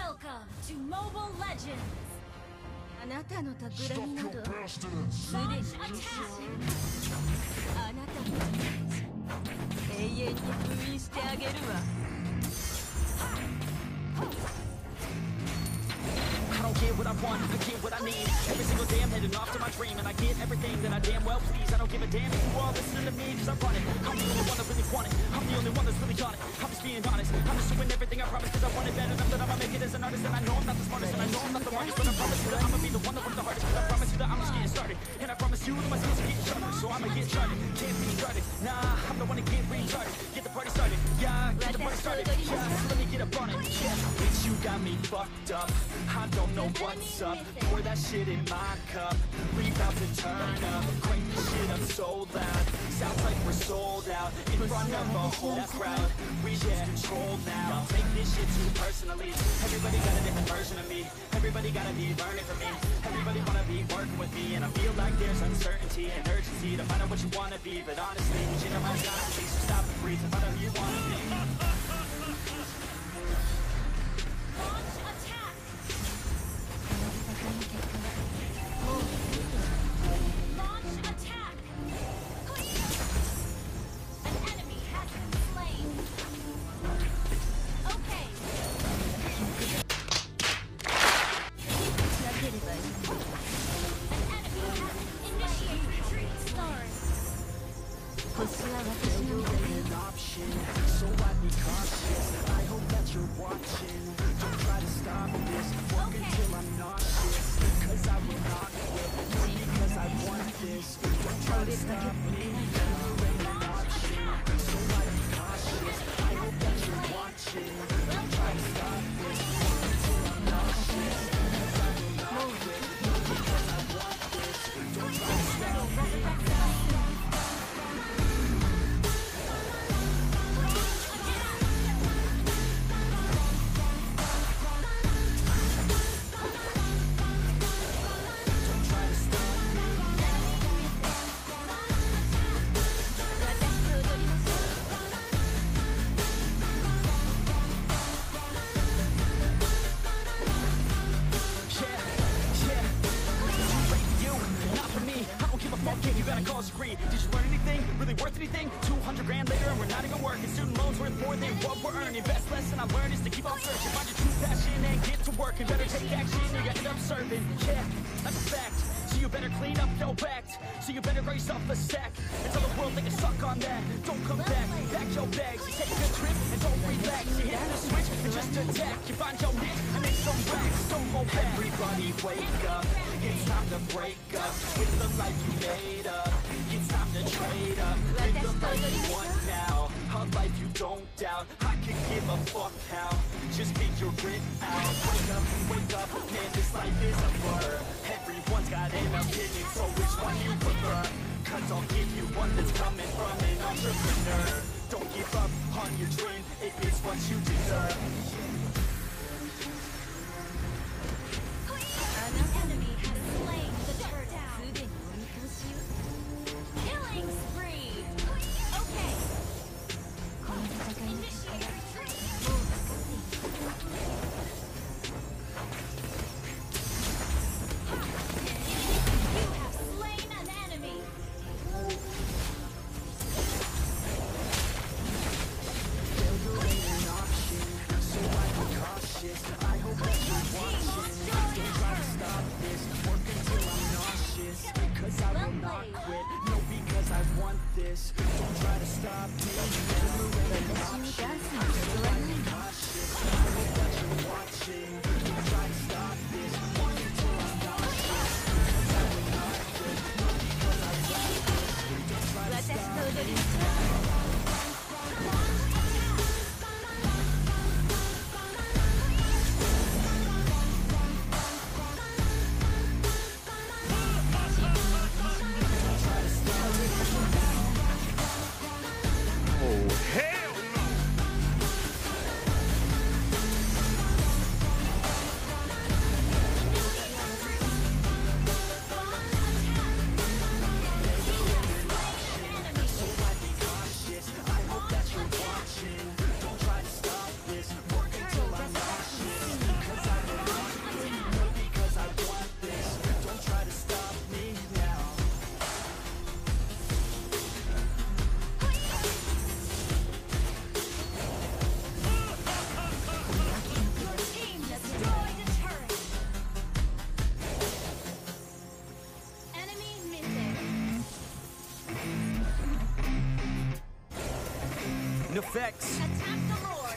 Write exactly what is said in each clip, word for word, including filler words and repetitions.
Welcome to Mobile Legends! あなたの企みなどすでに無償。あなたの永遠に封印してあげるわ。 I don't get what I want, I get what I need. Every single day I'm heading off to my dream, and I get everything that I damn well please. I don't give a damn if you all listening to me, cause I run it. I'm the only one that really want it, I'm the only one that's really on it. I'm just being honest, I'm just doing everything I promise, cause I want it bad enough that I'ma make it as an artist. And I know I'm not the smartest, and I know I'm not the smartest, but I promise you that I'ma be the one that works the hardest. Cause I promise you that I'm just getting started, and I promise you that my skills are getting sharper. So I'ma get started, can't be started. Nah, I'm the one to get retarded. Get the party started, yeah, get the party started. Yeah, so let me get up on it. Yeah, bitch, you got me fucked up. I don't know what's up. Pour that shit in my cup. We about to turn up. Crank this shit up so loud. Sounds like we're sold out in front of a whole crowd. We lose control now. Don't take this shit too personally. Everybody got a different version of me. Everybody gotta be learning from me. Everybody wanna be working with me, and I feel like there's uncertainty and urgency to find out what you wanna be. But honestly, you know my time, so stop and breathe and find out who you wanna be. Launch attack! Launch attack! An enemy has been slain. Okay. An enemy has initiated retreat. Sorry. An option, so I'd be cautious. I hope that you're watching. Don't try to stop this. Work Okay. until I'm nauseous. Cause I will not quit. Not because I want this. Don't try to stop me. Never an option. So I'd be cautious. I hope that you're watching. Don't try to stop this. Work until I'm nauseous. Cause I will not quit. Not because I want this. Don't try to stop me. You got a college degree, did you learn anything? Really worth anything? two hundred grand later and we're not even working. Student loans worth more than what we're earning. Best lesson I learned is to keep on searching. Find your true passion and get to work. And better take action or you end up serving. Yeah, that's a fact. So you better clean up your act. So you better raise up a sack and tell the world they can suck on that. Don't come back, pack your bags. You take a trip and don't relax. You hit the switch and just attack. You find your niche and make some racks. Don't go back. Everybody wake up. It's time to break up with the life you made up. It's time to trade up. Live the life you want now. A life you don't doubt. I can give a fuck how. Just figure it out. Wake up, wake up. Man, this life is a blur. Everyone's got an opinion, so which one you prefer? Cause I'll give you one that's coming from an entrepreneur. Don't give up on your dream, it is what you deserve. An enemy has slain the turret. Killing spree! Okay. Initiate retreat! You have slain an enemy! An option, so I be cautious. I hope that you're watching. Don't try to stop this. Work until I'm nauseous. Cause I will not quit. No, because I want this. Don't try to stop me. Never an option. So I be cautious. I hope that you're watching. Don't try to stop this. Work until I'm nauseous. Cause I will not quit. No, because I want this. Don't try to stop me. Oh, hell no! effects. Attack the Lord.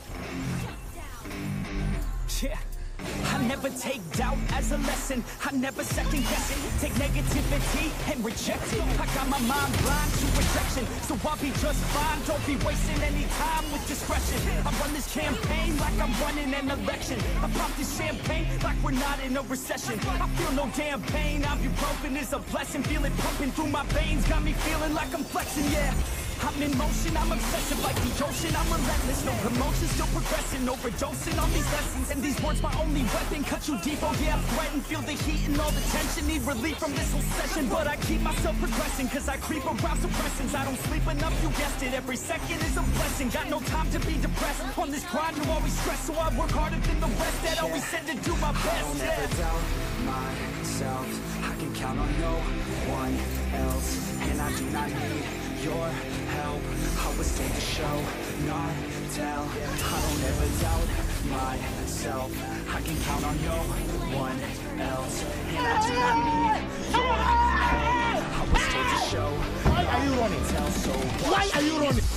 Shut down. Yeah. I never take doubt as a lesson. I never second guess it. Take negativity and reject it. I got my mind blind to rejection, so I'll be just fine. Don't be wasting any time with discretion. I run this campaign like I'm running an election. I pop this champagne like we're not in a recession. I feel no damn pain. Ibuprofen is a blessing. Feel it pumping through my veins. Got me feeling like I'm flexing, yeah. I'm in motion, I'm obsessive like the ocean, I'm relentless. No promotion, still progressing, overdosing on these lessons. And these words my only weapon, cut you deep, oh yeah, I'm threatened. Feel the heat and all the tension, need relief from this whole session. But I keep myself progressing, cause I creep around suppressants. I don't sleep enough, you guessed it, every second is a blessing. Got no time to be depressed, on this grind you always stress. So I work harder than the rest, that always said to do my best. I don't yeah. ever doubt myself. I can count on no one else, and I do not need your help. I was told to show, not tell. I don't ever doubt myself. I can count on no one else, and I do not need your help. I was told to show, Why are you running? tell. So Why are you running?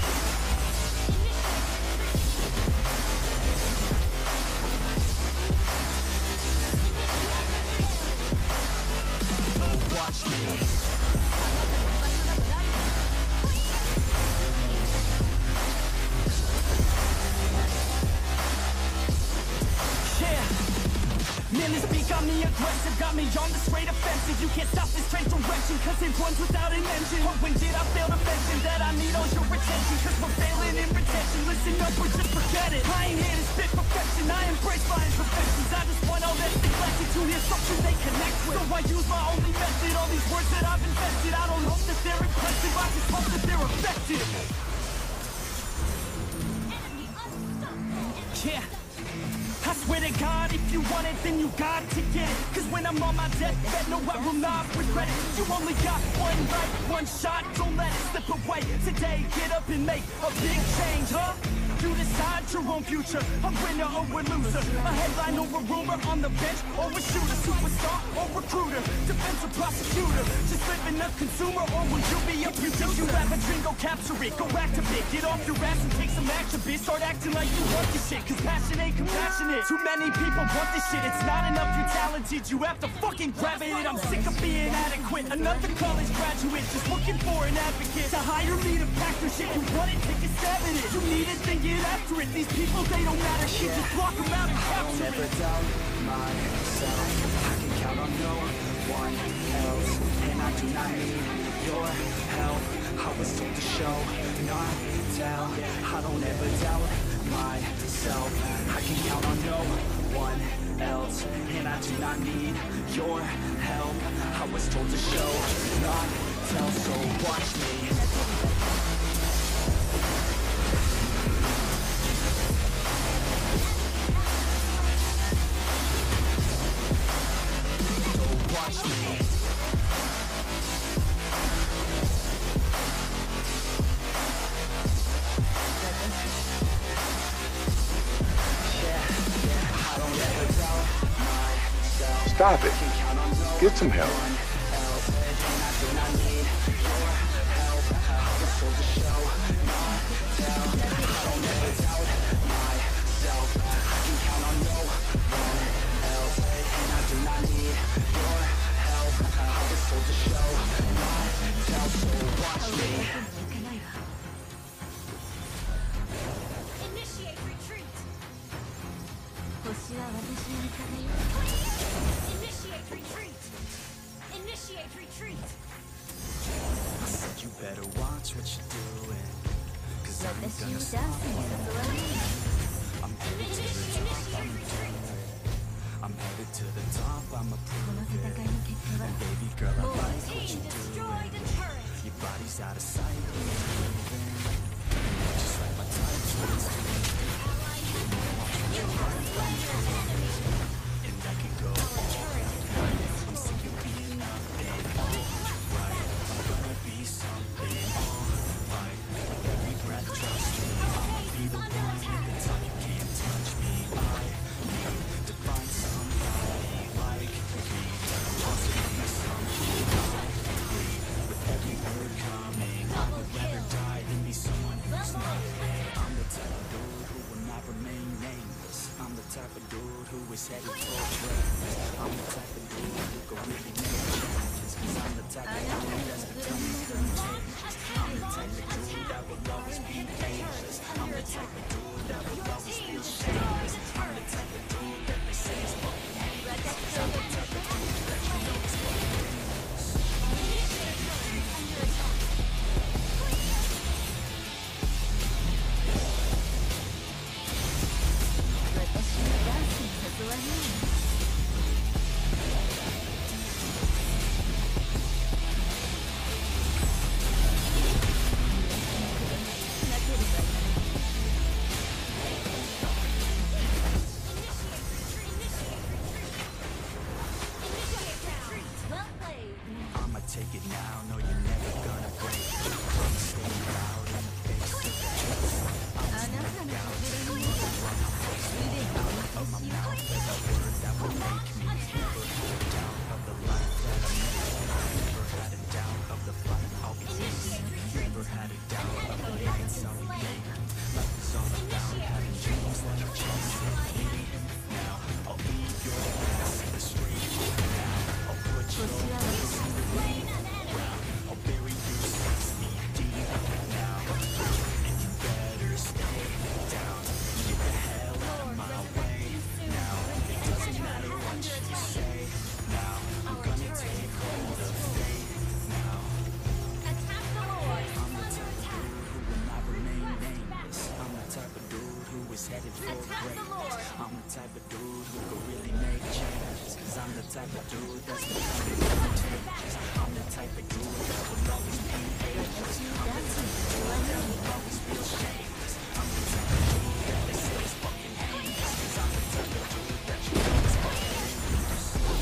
Watch me. Man, this beat got me aggressive, got me on the straight offensive. You can't stop this train direction, cause it runs without an engine. Oh, when did I fail to mention that I need all your attention? Cause we're failing in retention, listen up or just forget it. I ain't here to spit perfection, I embrace my imperfections. I just want all that's neglected to hear something they connect with. So I use my only method, all these words that I've invested. I don't hope that they're impressive, I just hope that they're effective. Enemy unstoppable. Yeah. I swear to God, if you want it, then you got to get it. Cause when I'm on my deathbed, no, I will not regret it. You only got one life, one shot, don't let it slip away. Today, get up and make a big change, huh? You decide your own future, a winner or a loser, a headline or a rumor, on the bench or a shooter, superstar or recruiter, defense or prosecutor, just living a consumer, or will you be a producer? If you have a dream, go capture it, go activate, get off your ass and take some action, bitch. Start acting like you want this shit, cause passion ain't compassionate. Too many people want this shit, it's not enough you're talented, you have to fucking grab it. I'm sick of being adequate, another college graduate, just looking for an advocate to hire me to pack your shit. You want it, take a stab at it, you need it, then get after it. These people, they don't matter shit, just block them out and I capture don't ever it. doubt myself. I can count on no one else, and I do not need your help. I was told to show, not tell. I don't ever doubt myself. I can count on no one else, and I do not need your help. I was told to show, not tell. So watch me. Watch me. Stop it. Get some help. Initiate retreat. 星は私の味方よ。 Initiate retreat. Initiate retreat. I said you better watch what you're doing, cause I'm 私を gonna ダンス stop に誘わない。 I'm headed to the top, I'm I'm headed to the top, I'ma この prove 戦い it. の結果は And baby girl, I like what Team you destroyed doing. a turret. Your body's out of sight, but it's moving. Just like my touch when it's doing. You have slain an enemy. And I can go all I'm sick of being nothing. Right, I'm gonna be something. Alright, every breath, trust me. I'll be the one at the top. You can't touch me. I need to find somebody like me. Lost in something I agree. With every word coming, I would rather die is headed for greatness. I'm the type of dude who can really make changes, 'cause I'm the type of dude that's becoming contagious. I'm the type of dude that will always be ageless. I'm the type of dude that will always feel shameless. I'm the type of dude that they say is fucking heinous, 'cause I'm the type of dude that you know is fucking dangerous. I'ma take it now, no you're never gonna break. I'ma stay loud in the face of the truth. I'm taking out the word of my mouth every word that will make me. Never had a doubt of the life that I made. Never had a doubt of the fight I'll be taking. Never had a doubt of the nights I'll be making. Life is all about having dreams that are chasing me. Now I'll leave your ass in the street. Now I'll put your ass in the ground. I'll bury you six feet deep now. And you better stay down. Get the hell out of my way now. It doesn't matter what you say now. I'm gonna take hold of fate now. I'm the type of dude who will not remain nameless. I'm the type of dude who is headed for greatness. I'm the type of dude who could really make changes, 'cause I'm the type of dude that's becoming contagious. I'm the type of dude that will always be ageless. I'm the type of dude that will always feel shameless. I'm the type of dude that they say is fucking heinous, 'cause I'm the type of dude that you know is fucking dangerous.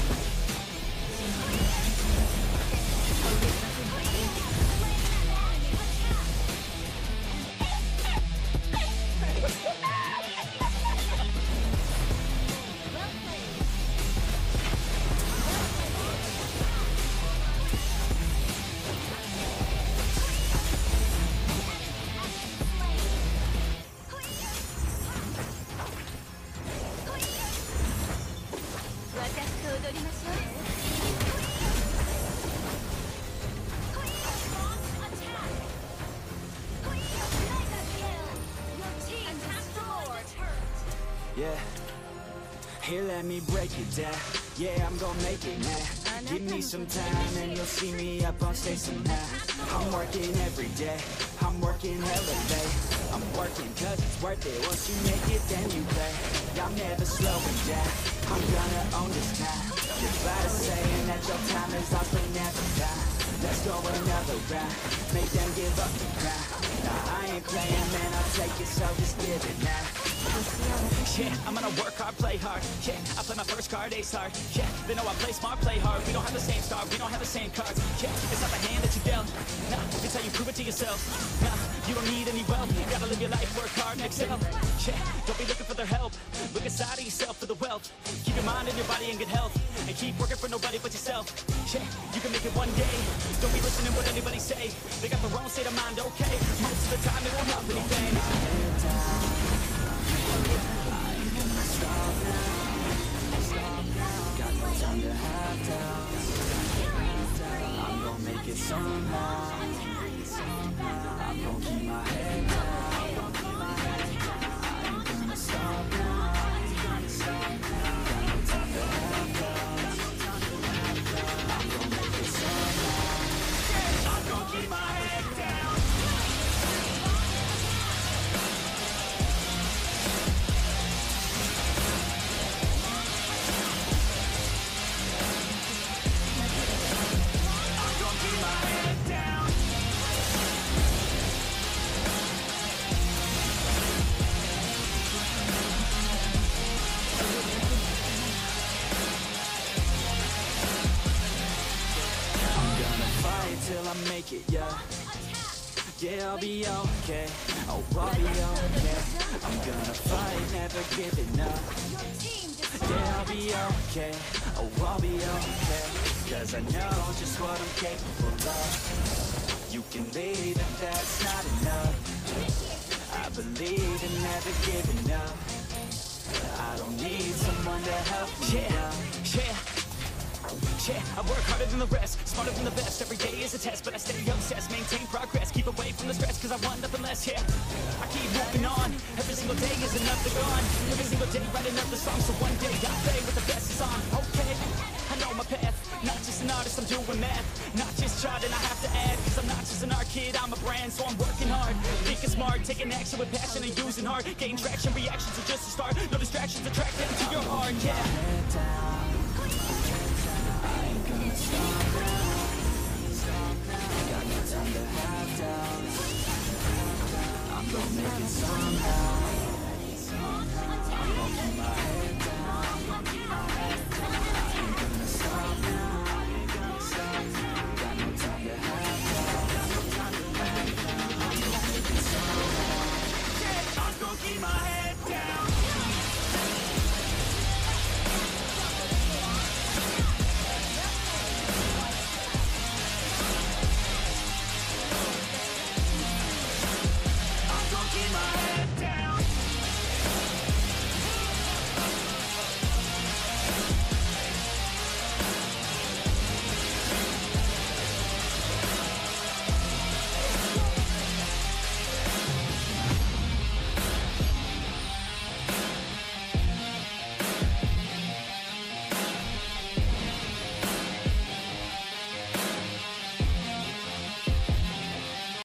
Yeah, here let me break it down. Yeah, I'm gonna make it now. Give me some time and you'll see me up on stage somehow. I'm working every day, I'm working hella late. I'm working cause it's worth it. Once you make it, then you play. I'm never slowing down, I'm gonna own this now. Goodbye to saying that your time is lost but never found. Let's go another round, make them give up the ground. Nah, I ain't playing, man, I'll take it, so just give it now. Yeah, I'm gonna work hard, play hard. Yeah, I play my first card, ace hard. Yeah, they know I play smart, play hard. We don't have the same star, we don't have the same cards. Yeah, it's not the hand that you dealt. Nah, it's how you prove it to yourself. Nah, you don't need any wealth. You gotta live your life, work hard, and excel. Yeah, don't be looking for their help. Look inside of yourself for the wealth. Keep your mind and your body in good health. And keep working for nobody but yourself. Yeah, you can make it one day. Don't be listening to what anybody say. They got the wrong state of mind, okay? Most of the time it won't help anything. Got no time to have doubts. I'm gonna make it somehow. I'm gonna keep my head down. I ain't gonna stop now. Got no time to have doubts. I'm gonna make it somehow. I'm gonna keep my head down. Till I make it, yeah. Yeah, I'll be okay. Oh, I'll be okay. I'm gonna fight, never giving up. Yeah, I'll be okay. Oh, I'll be okay. 'Cause I know just what I'm capable of. You can leave if that's not enough. I believe in never giving up. I I don't need someone to help me. Yeah, yeah. Yeah, I work harder than the rest, smarter than the best. Every day is a test, but I stay obsessed. Maintain progress, keep away from the stress, cause I want nothing less, yeah. I keep moving on, every single day is another gone. Every single day write another song, so one day I play with the best is on. Okay, I know my path, not just an artist, I'm doing math. Not just charting, I have to add, cause I'm not just an art kid, I'm a brand, so I'm working hard. Thinking smart, taking action with passion and using heart. Gain traction, reactions are just a start. No distractions, attract them to your heart, yeah. Head down, I ain't gonna stop now. Got no time to have doubts. I'm gonna make it somehow. I'm gonna keep my